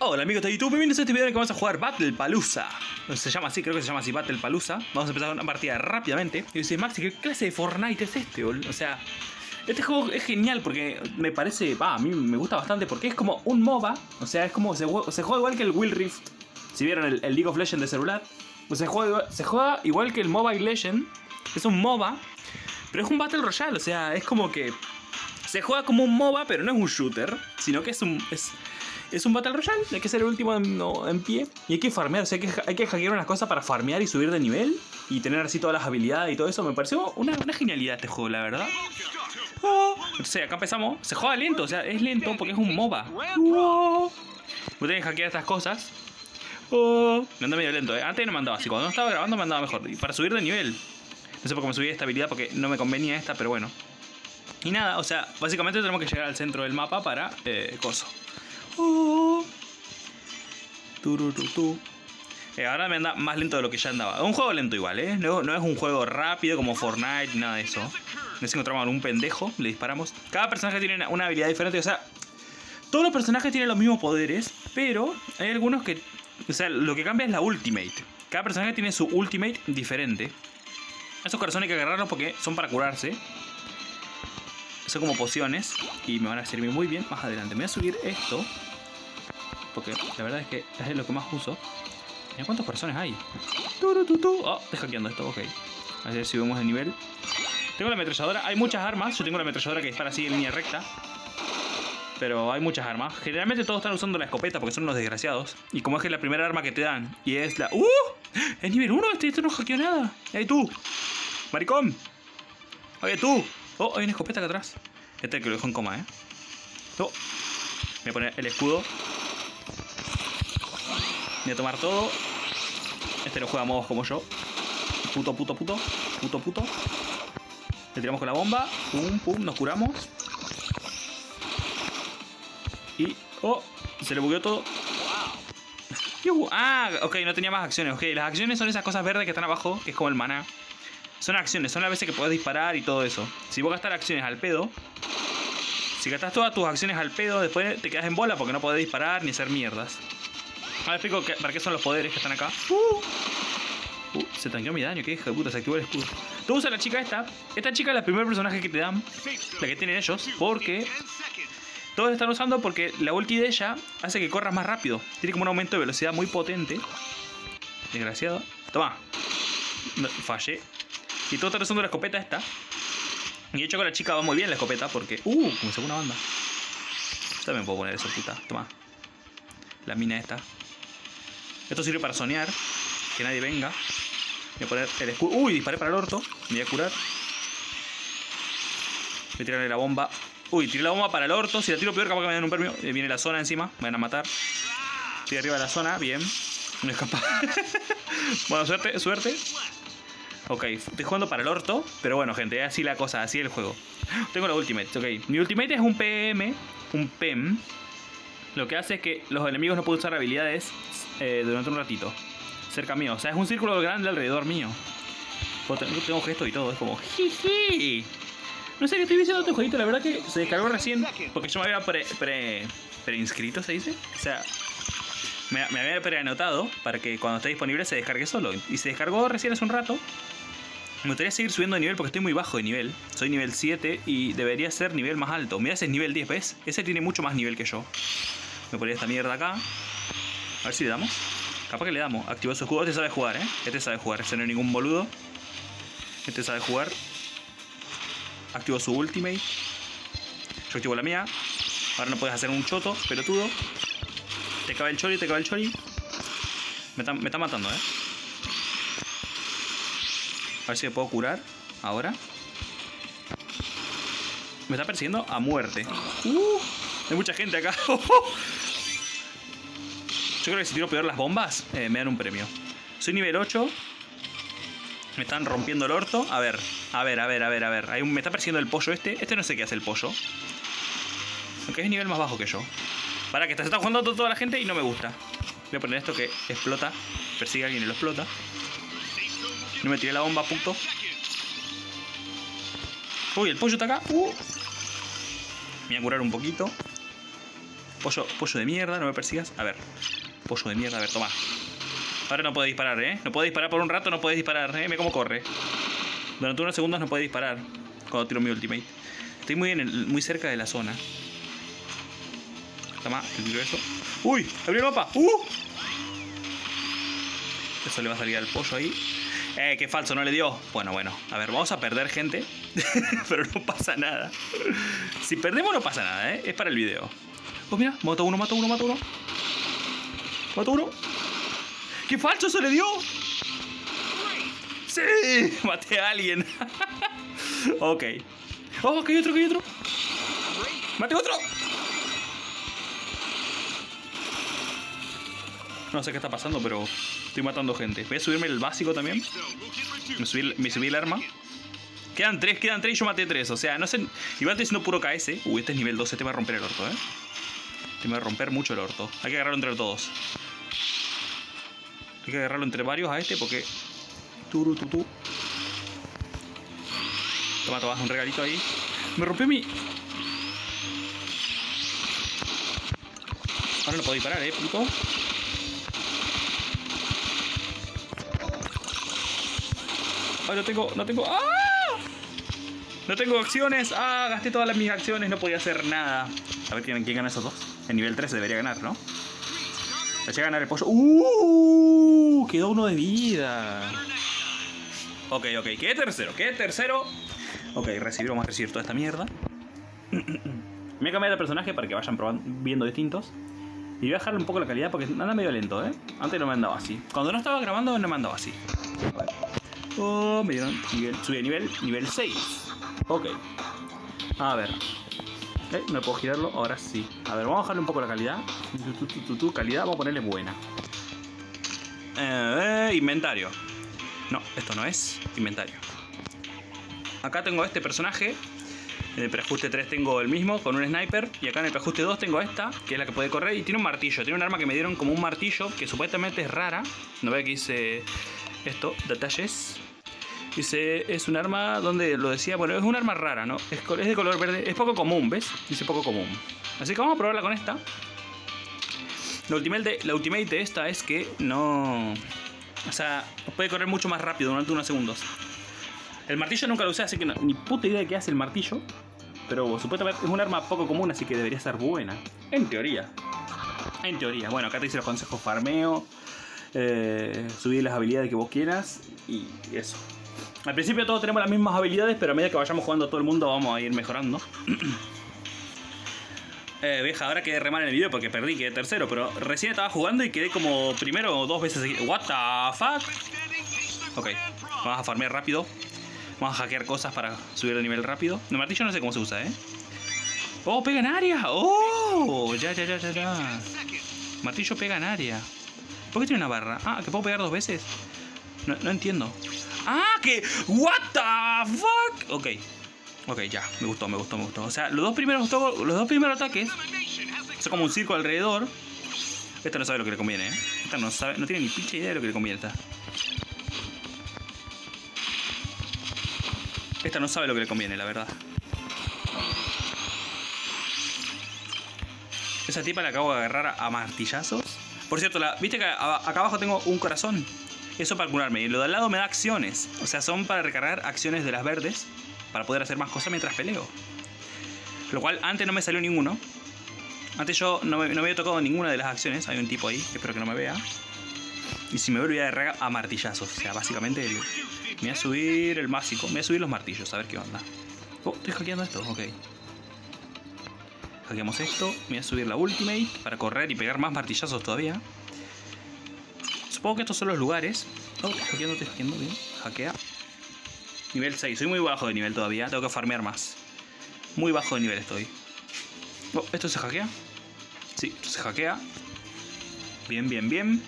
Hola amigos de YouTube, bienvenidos a este video en el que vamos a jugar Battle Palooza. Se llama así, creo que se llama así, Battle Palooza. Vamos a empezar una partida rápidamente. Y dice, Maxi, ¿qué clase de Fortnite es este, boludo? O sea, este juego es genial porque me parece, a mí me gusta bastante porque es como un MOBA. O sea, es como, se juega igual que el Wild Rift. Si vieron el League of Legends de celular, pues se juega igual que el Mobile Legends. Es un MOBA, pero es un Battle Royale. O sea, es como que se juega como un MOBA, pero no es un shooter, sino que es un Battle Royale. Hay que ser el último en pie. Y hay que farmear, o sea, hay que hackear unas cosas para farmear y subir de nivel. Y tener así todas las habilidades y todo eso. Me pareció una genialidad este juego, la verdad. Entonces acá empezamos. Se juega lento, o sea, es lento porque es un MOBA. Vos tenés que hackear estas cosas. Me anda medio lento, Antes no me andaba así, cuando no estaba grabando me andaba mejor. Y para subir de nivel. No sé por qué me subí esta habilidad porque no me convenía esta, pero bueno. Y nada, o sea, básicamente tenemos que llegar al centro del mapa para coso. Ahora me anda más lento de lo que ya andaba. Es un juego lento igual, no es un juego rápido como Fortnite, nada de eso. Nos encontramos a un pendejo, le disparamos. Cada personaje tiene una habilidad diferente, o sea, todos los personajes tienen los mismos poderes, pero hay algunos que, o sea, lo que cambia es la ultimate. Cada personaje tiene su ultimate diferente. Esos corazones hay que agarrarlos porque son para curarse. Son como pociones y me van a servir muy bien más adelante. Me voy a subir esto porque la verdad es que es lo que más uso. Mira cuántos corazones hay. Oh, estoy hackeando esto, ok. A ver si subimos de nivel. Tengo la ametralladora, hay muchas armas. Yo tengo la ametralladora que dispara así en línea recta. Pero hay muchas armas. Generalmente todos están usando la escopeta porque son unos desgraciados. Y como es que es la primera arma que te dan y es la... Es nivel 1, este no hackeó nada. ¡Ey tú! ¡Maricón! ¡Oye tú! Oh, hay una escopeta acá atrás. Este es el que lo dejó en coma, Oh. Voy a poner el escudo. Voy a tomar todo. Este no juega modos como yo. Puto. Le tiramos con la bomba. Pum, pum, nos curamos. Y... oh, se le bugueó todo. Ok, no tenía más acciones. Ok, las acciones son esas cosas verdes que están abajo, que es como el maná. Son acciones, son las veces que puedes disparar y todo eso. Si vos gastas acciones al pedo, si gastas todas tus acciones al pedo, después te quedas en bola porque no podés disparar ni hacer mierdas. Ahora explico para qué son los poderes que están acá. Se tanqueó mi daño, qué hija de puta, se activó el escudo. Tú usas a la chica esta. Esta chica es la primer personaje que te dan, la que tienen ellos, porque todos la están usando porque la ulti de ella hace que corras más rápido. Tiene como un aumento de velocidad muy potente. Desgraciado. Toma. No, fallé. Y todo está usando la escopeta esta. Y de hecho con la chica va muy bien la escopeta porque... como sacó una banda. Yo también puedo poner eso, puta. Toma. La mina esta. Esto sirve para soñar. Que nadie venga. Voy a poner el escudo. Disparé para el orto. Me voy a curar. Voy a tirarle la bomba. Tiré la bomba para el orto. Si la tiro peor, capaz que me dan un premio. Viene la zona encima. Me van a matar. Estoy arriba de la zona. Bien. No escapa. Bueno, suerte. Ok, estoy jugando para el orto. Pero bueno, gente, es así la cosa, así el juego. Tengo la ultimate, ok. Mi ultimate es un PM. Un PEM. Lo que hace es que los enemigos no pueden usar habilidades durante un ratito cerca mío, o sea, es un círculo grande alrededor mío. Tengo gestos y todo, es como jiji. No sé qué estoy diciendo este jueguito, la verdad que se descargó recién. Porque yo me había preinscrito, se dice. O sea, me había preanotado para que cuando esté disponible se descargue solo. Y se descargó recién hace un rato. Me gustaría seguir subiendo de nivel porque estoy muy bajo de nivel. Soy nivel 7 y debería ser nivel más alto. Mirá, ese es nivel 10, ¿ves? Ese tiene mucho más nivel que yo. Me ponía esta mierda acá. A ver si le damos. Capaz que le damos. Activó su escudo. Este sabe jugar, Este sabe jugar. Este no es ningún boludo. Este sabe jugar. Activó su ultimate. Yo activo la mía. Ahora no puedes hacer un choto, pelotudo. Te cabe el chori, Me está matando, A ver si me puedo curar. Ahora. Me está persiguiendo a muerte. Hay mucha gente acá. Yo creo que si tiro peor las bombas, me dan un premio. Soy nivel 8. Me están rompiendo el orto. A ver. Me está persiguiendo el pollo este. Este no sé qué hace el pollo. Aunque es nivel más bajo que yo. Para que se está jugando toda la gente y no me gusta. Voy a poner esto que explota. Persigue a alguien y lo explota. No me tiré la bomba, puto. El pollo está acá. Me voy a curar un poquito. Pollo de mierda, no me persigas. A ver. Pollo de mierda, a ver, toma. Ahora no puede disparar, No puede disparar por un rato, no puede disparar, Mira cómo corre. Durante unos segundos no puede disparar cuando tiro mi ultimate. Estoy muy cerca de la zona. Toma, te tiro eso. ¡Uy! ¡Abrió el mapa! Eso le va a salir al pollo ahí. Qué falso, no le dio. Bueno. A ver, vamos a perder gente. Pero no pasa nada. Si perdemos no pasa nada, Es para el video. Oh, mira, mato uno. Mato uno. ¡Qué falso eso le dio! ¡Sí! Maté a alguien. Ok. ¡Oh, que hay otro! ¡Maté otro! No sé qué está pasando, pero estoy matando gente. Voy a subirme el básico también. Me subí el arma. Quedan 3 y yo maté 3. O sea, no sé. Igual estoy haciendo puro KS. Este es nivel 12. Te va a romper el orto, Te va a romper mucho el orto. Hay que agarrarlo entre todos. Hay que agarrarlo entre varios a este porque... Toma, un regalito ahí. Me rompió mi... Ahora no puedo disparar, puto. Ay, no tengo... ¡Ah! No tengo acciones. Gasté todas mis acciones. No podía hacer nada. A ver quién gana esos dos. En nivel 13 debería ganar, ¿no? Le llega a ganar el pollo. Quedó uno de vida. Ok. Quedé tercero. Ok, vamos a recibir toda esta mierda. Me voy a cambiar de personaje para que vayan viendo distintos. Y voy a bajarle un poco la calidad porque anda medio lento, Antes no me andaba así. Cuando no estaba grabando no me andaba así. Me dieron subí de nivel 6. Ok. A ver. No puedo girarlo, ahora sí. A ver, vamos a bajarle un poco la calidad. Calidad, vamos a ponerle buena. Inventario. No, esto no es inventario. Acá tengo este personaje. En el preajuste 3 tengo el mismo, con un sniper. Y acá en el preajuste 2 tengo esta, que es la que puede correr. Y tiene un martillo, tiene un arma que me dieron como un martillo, que supuestamente es rara. No veo que dice esto, detalles. Dice, es un arma donde lo decía, bueno, es un arma rara, ¿no? Es de color verde, es poco común, ¿ves? Dice poco común. Así que vamos a probarla con esta. La ultimate de esta es que no... O sea, puede correr mucho más rápido durante unos segundos. El martillo nunca lo usé, así que no, ni puta idea de qué hace el martillo. Pero supuestamente es un arma poco común, así que debería ser buena. En teoría. Bueno, acá te dice los consejos farmeo. Subir las habilidades que vos quieras. Y eso. Al principio todos tenemos las mismas habilidades, pero a medida que vayamos jugando todo el mundo vamos a ir mejorando. Vieja, ahora quedé re mal en el video porque perdí, quedé tercero, pero recién estaba jugando y quedé como primero 2 veces seguidas. What the fuck? Ok, vamos a farmear rápido. Vamos a hackear cosas para subir de nivel rápido. El martillo no sé cómo se usa, Oh, pega en área. Oh, ya. Martillo pega en área. ¿Por qué tiene una barra? ¿Que puedo pegar 2 veces? No entiendo. Que... What the fuck? Ok, ya, me gustó. O sea, los dos primeros ataques son como un círculo alrededor. Esta no sabe lo que le conviene, Esta no tiene ni pinche idea de lo que le conviene. Esta no sabe lo que le conviene, la verdad. Esa tipa la acabo de agarrar a martillazos. Por cierto, ¿viste que acá abajo tengo un corazón? Eso para curarme. Y lo de al lado me da acciones. O sea, son para recargar acciones de las verdes. Para poder hacer más cosas mientras peleo. Lo cual antes no me salió ninguno. Antes yo no me había tocado ninguna de las acciones. Hay un tipo ahí, espero que no me vea. Y si me ve, lo voy a agarrar a martillazos. O sea, básicamente me voy a subir el básico. Me voy a subir los martillos, a ver qué onda. Estoy hackeando esto, ok. Hackeamos esto. Me voy a subir la ultimate para correr y pegar más martillazos todavía. Supongo que estos son los lugares. Estoy hackeando, bien. Hackea. Nivel 6, soy muy bajo de nivel todavía. Tengo que farmear más. Muy bajo de nivel estoy. ¿Esto se hackea? Sí, esto se hackea. Bien. Bien,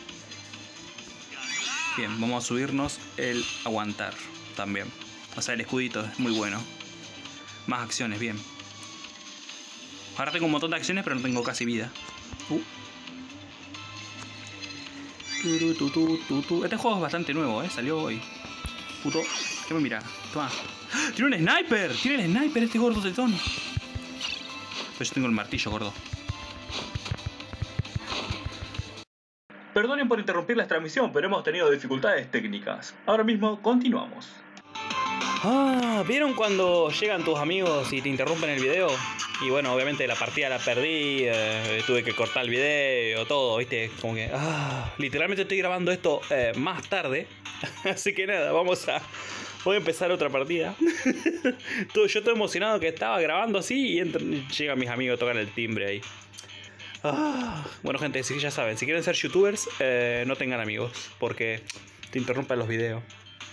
vamos a subirnos el aguantar también. O sea, el escudito es muy bueno. Más acciones, bien. Ahora tengo un montón de acciones, pero no tengo casi vida. Este juego es bastante nuevo, salió hoy. Puto, ¿qué me mira? Toma. ¡Tiene un sniper! ¡Tiene el sniper este gordo tetón! Pero yo tengo el martillo, gordo. Perdonen por interrumpir la transmisión, pero hemos tenido dificultades técnicas. Ahora mismo continuamos. ¿Vieron cuando llegan tus amigos y te interrumpen el video? Y bueno, obviamente la partida la perdí, tuve que cortar el video, todo, ¿viste? Como que, literalmente estoy grabando esto más tarde. Así que nada, voy a empezar otra partida. Yo estoy emocionado que estaba grabando así y llegan mis amigos, tocan el timbre ahí. Bueno, gente, sí, ya saben, si quieren ser youtubers, no tengan amigos, porque te interrumpen los videos.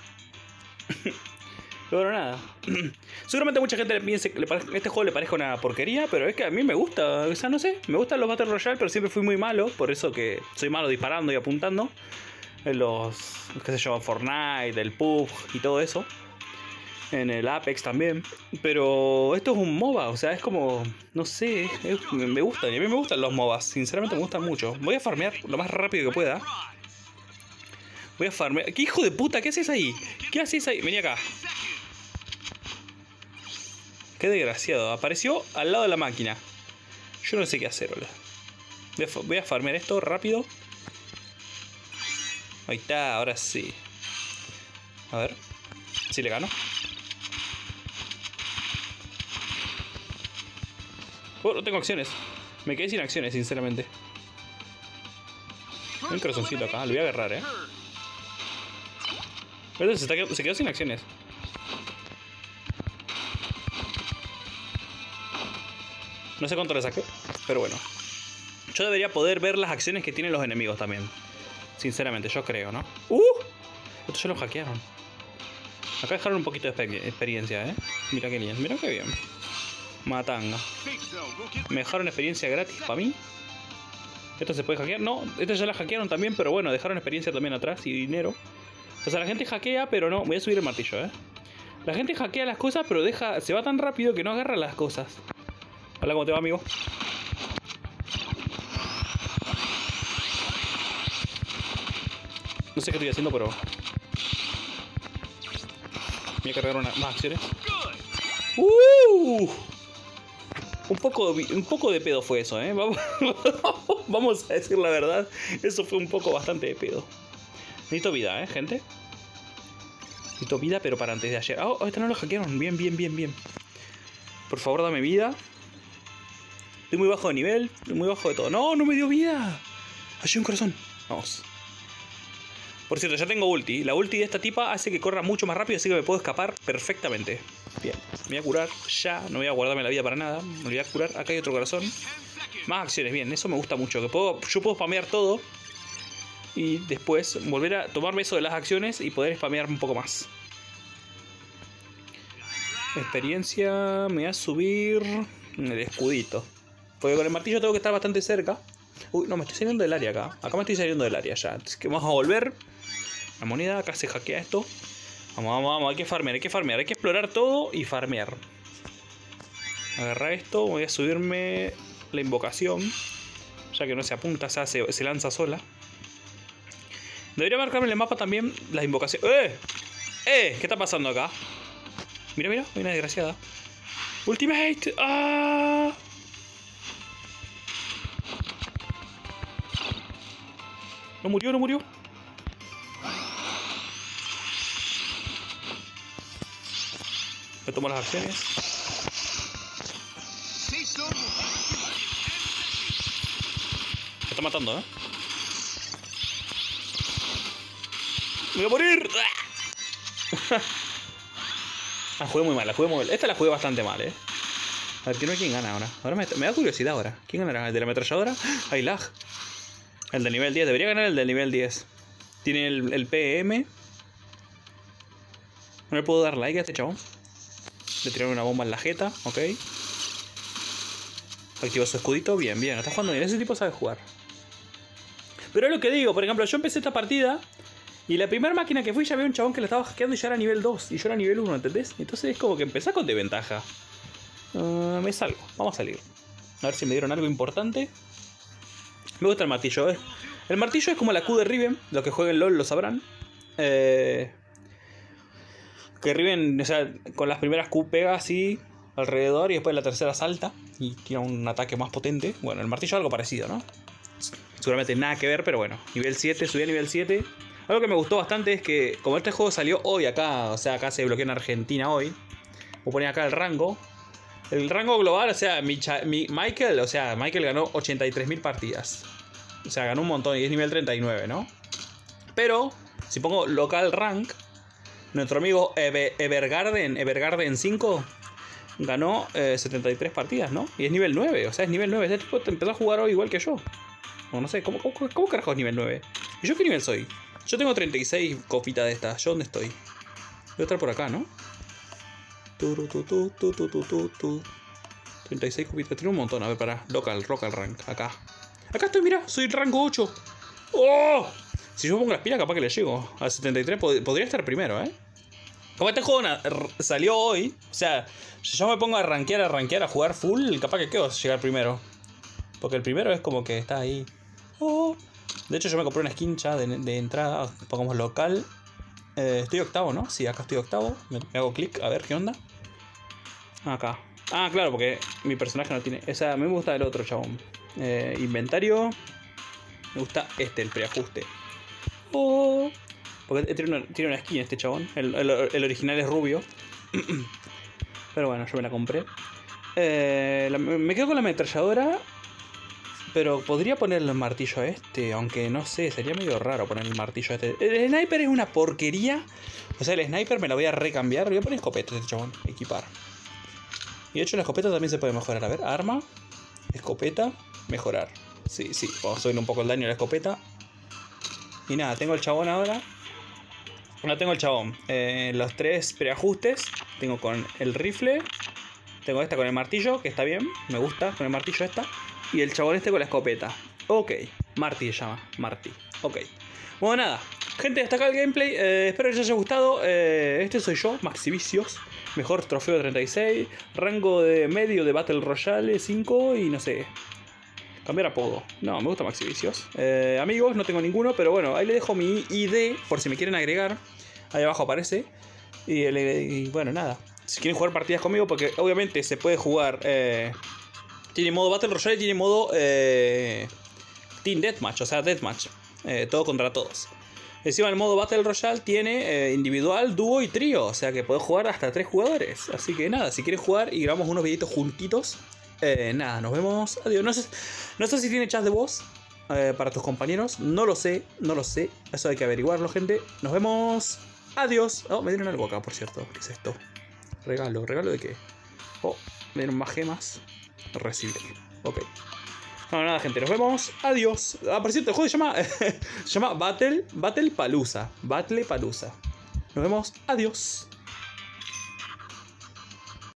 Pero nada, seguramente mucha gente le piense que este juego le parezca una porquería, pero es que a mí me gusta, o sea, no sé, me gustan los Battle Royale, pero siempre fui muy malo, por eso que soy malo disparando y apuntando en los, qué sé yo, Fortnite, el PUBG y todo eso, en el Apex también, pero esto es un MOBA, o sea, es como, no sé, me gustan, y a mí me gustan los MOBAs, sinceramente me gustan mucho. Voy a farmear lo más rápido que pueda. Voy a farmear. ¿Qué hijo de puta? ¿Qué haces ahí? ¿Qué haces ahí? Vení acá. Qué desgraciado. Apareció al lado de la máquina. Yo no sé qué hacer, hola. Voy a farmear esto rápido. Ahí está, ahora sí. A ver. Si le gano. No tengo acciones. Me quedé sin acciones, sinceramente. Hay un corazoncito acá. Lo voy a agarrar, Se quedó sin acciones. No sé cuánto le saqué, pero bueno. Yo debería poder ver las acciones que tienen los enemigos también. Sinceramente, yo creo, ¿no? Esto ya lo hackearon. Acá dejaron un poquito de experiencia, Mira qué bien, mira qué bien. Matanga. Me dejaron experiencia gratis para mí. ¿Esto se puede hackear? No, esto ya la hackearon también, pero bueno, dejaron experiencia también atrás y dinero. O sea, la gente hackea, pero no. Voy a subir el martillo, La gente hackea las cosas, pero se va tan rápido que no agarra las cosas. Hola, ¿cómo te va, amigo? No sé qué estoy haciendo, pero... Voy a cargar más acciones. Un poco de pedo fue eso, Vamos a decir la verdad. Eso fue un poco bastante de pedo. Necesito vida, gente. Necesito vida, pero para antes de ayer. Esta no lo hackearon. Bien. Por favor, dame vida. Estoy muy bajo de nivel. Estoy muy bajo de todo. No me dio vida. Hay un corazón. Vamos. Por cierto, ya tengo ulti. La ulti de esta tipa hace que corra mucho más rápido, así que me puedo escapar perfectamente. Bien. Me voy a curar ya. No voy a guardarme la vida para nada. Me voy a curar. Acá hay otro corazón. Más acciones. Bien. Eso me gusta mucho. Yo puedo spamear todo. Y después volver a tomarme eso de las acciones y poder spamear un poco más. Experiencia. Me voy a subir el escudito. Porque con el martillo tengo que estar bastante cerca. No, me estoy saliendo del área acá. Acá me estoy saliendo del área ya. Así que vamos a volver. La moneda, acá se hackea esto. Vamos. Hay que farmear. Hay que explorar todo y farmear. Agarra esto. Voy a subirme la invocación. Ya que no se apunta, se lanza sola. Debería marcarme en el mapa también las invocaciones. ¿Qué está pasando acá? Mira, hay una desgraciada. Ultimate. No murió. Me tomo las acciones. Me está matando, Me voy a morir. Jugué muy mal, Esta la jugué bastante mal, A ver, quiero ver quién gana ahora. Ahora me da curiosidad ahora. ¿Quién ganará? ¿El de la ametralladora? Hay lag. El del nivel 10. Debería ganar el del nivel 10. Tiene el PM. No le puedo dar like a este chabón. Le tiraron una bomba en la jeta. Ok. Activó su escudito. Bien. Está jugando bien. Ese tipo sabe jugar. Pero es lo que digo. Por ejemplo, yo empecé esta partida. Y la primera máquina que fui ya había un chabón que la estaba hackeando y ya era nivel 2. Y yo era nivel 1, ¿entendés? Entonces es como que empezás con desventaja. Me salgo. Vamos a salir. A ver si me dieron algo importante. Me gusta el martillo, El martillo es como la Q de Riven. Los que jueguen LOL lo sabrán. Que Riven, o sea, con las primeras Q pega así alrededor y después la tercera salta y tira un ataque más potente. Bueno, el martillo es algo parecido, ¿no? Seguramente nada que ver, pero bueno. Nivel 7, subí a nivel 7. Algo que me gustó bastante es que, como este juego salió hoy acá, o sea, acá se bloqueó en Argentina hoy. Voy a poner acá el rango. El rango global, o sea, Michael ganó 83.000 partidas. O sea, ganó un montón y es nivel 39, ¿no? Pero, si pongo local rank, nuestro amigo Evergarden 5 ganó 73 partidas, ¿no? Y es nivel 9, o sea, es nivel 9. Este tipo empezó a jugar hoy igual que yo. O no sé, ¿cómo carajo es nivel 9? ¿Y yo qué nivel soy? Yo tengo 36 copitas de estas. ¿Yo dónde estoy? Voy a estar por acá, ¿no? 36 copitas. Tiene un montón. A ver, para. Local rank. Acá. Acá estoy, mira. Soy rango 8. ¡Oh! Si yo pongo las pilas, capaz que le llego. A 73 podría estar primero, ¿eh? Como este juego salió hoy. O sea, si yo me pongo a rankear, a jugar full, capaz que quedo llegar primero. Porque el primero es como que está ahí. Oh. De hecho, yo me compré una skin ya de entrada. Pongamos local. Estoy octavo, ¿no? Sí, acá estoy octavo. Me hago clic, a ver qué onda. Acá. Ah, claro, porque mi personaje no tiene. A mí me gusta el otro, chabón. Inventario. Me gusta el preajuste. Oh. Porque tiene una skin este chabón. El original es rubio. Pero bueno, yo me la compré. Me quedo con la ametralladora. Pero podría poner el martillo a este. Aunque no sé, sería medio raro poner el martillo a este. El sniper es una porquería. O sea, el sniper me la voy a recambiar. Voy a poner escopeta a este chabón. Equipar. Y de hecho la escopeta también se puede mejorar. A ver, arma. Escopeta. Mejorar. Sí. Vamos a subir un poco el daño a la escopeta. Y nada, tengo el chabón ahora. No tengo el chabón. Los 3 preajustes. Tengo con el rifle. Tengo esta con el martillo, que está bien. Me gusta con el martillo esta. Y el chabón este con la escopeta. Ok. Marty se llama. Marty. Ok. Bueno, nada. Gente, hasta acá el gameplay. Espero que les haya gustado. Este soy yo, Maxivicios. Mejor trofeo de 36. Rango de medio de Battle Royale 5. Y no sé. Cambiar apodo. No, me gusta Maxivicios. Amigos, no tengo ninguno. Pero bueno, ahí le dejo mi ID. Por si me quieren agregar. Ahí abajo aparece. Y bueno, nada. Si quieren jugar partidas conmigo. Porque obviamente se puede jugar. Tiene modo Battle Royale y tiene modo Team Deathmatch, o sea, Deathmatch. Todo contra todos. Encima el modo Battle Royale tiene individual, dúo y trío. O sea que puedes jugar hasta 3 jugadores. Así que nada, si quieres jugar y grabamos unos videitos juntitos. Nada, nos vemos. Adiós. No sé si tiene chat de voz para tus compañeros. No lo sé. Eso hay que averiguarlo, gente. Nos vemos. Adiós. Oh, me dieron algo acá, por cierto. ¿Qué es esto? Regalo. ¿Regalo de qué? Oh, me dieron más gemas. Recibir. Ok. No, nada, gente. Nos vemos. Adiós. Ah, por cierto, el juego se llama Battle Palooza. Nos vemos. Adiós.